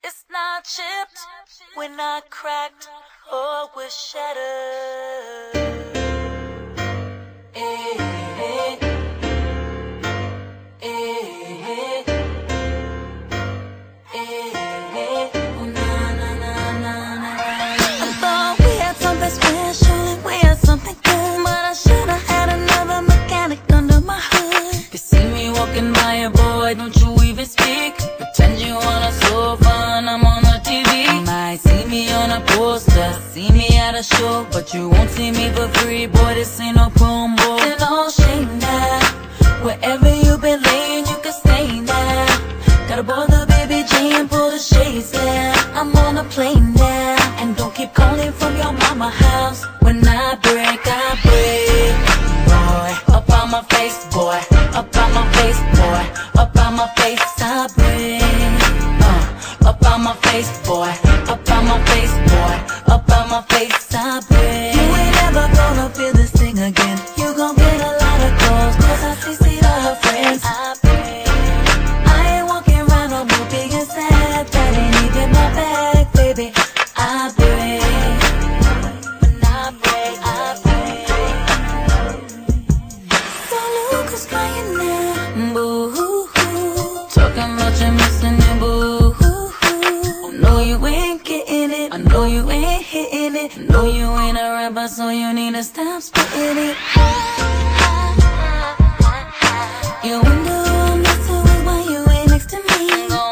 It's not chipped, we're not cracked, or we're shattered. Oh, na, na, na, na, na. I thought we had something special and we had something good, but I should've had another mechanic under my hood. You see me walking by, boy, don't you even speak. Pretend you wanna so fun, I'm on the TV. You might see me on a poster, see me at a show, but you won't see me for free, boy, this ain't no promo. Then no shame now, wherever you been laying, you can stay now. Gotta board the baby J and pull the shades down. I'm on a plane now, and don't keep calling from your mama house. When I break, boy. Up on my face, boy. Up on my face, boy. Up on my face, I break. Up on my face, boy. Up on my face, boy. Up on my face, I break. You ain't ever gonna feel this thing again. You gon' get a lot of calls, cause I see to her friends. I break. I ain't walking around no more big and sad. That ain't even my bag, baby. I break. When I break, I break. So Lucas crying now, boo-hoo-hoo. Talking about you missing you, boo-hoo-hoo. I know you ain't getting it, I know you ain't hitting it, I know you ain't a rapper, so you need to stop spitting it. You wonder who I'm messing with when you ain't next to me.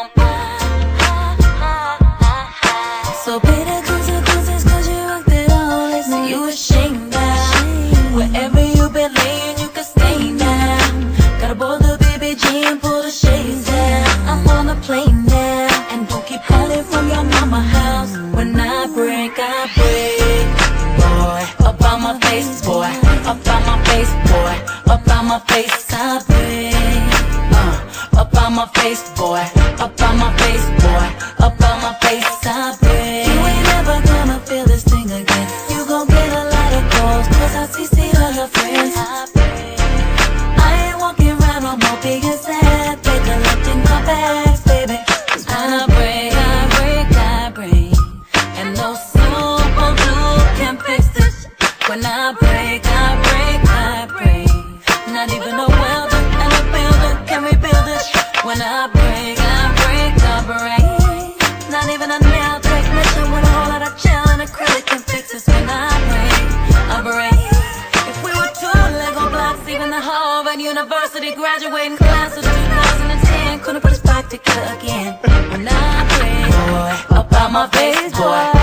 So pay the consequences, cause you rocked it all. Listen, you ashamed now. Wherever you been laying, you can stay now. Gotta board the baby G and pull the shades down. I'm on a plane now, and don't keep calling from your mama house. When I break, boy. Up on my face, boy. Up on my face, boy. Up on my face, I break. Up on my face, boy. Up on my face, boy. Up on my face, I break. You ain't never gonna feel this thing again. You gon' get a lot of calls, cause I see to her friends. I break. I ain't walking around no more big and sad. They collecting my bags, baby. Cause when I break, and no super glue can fix this. When I break, not even a welder and a builder can rebuild it. When I break, not even a nail technician with a whole lot of gel and acrylic can fix this. When I break. If we were two Lego blocks, even the Harvard University graduating class of 2010 couldn't put us back together again. When I break, boy, up on my face, boy.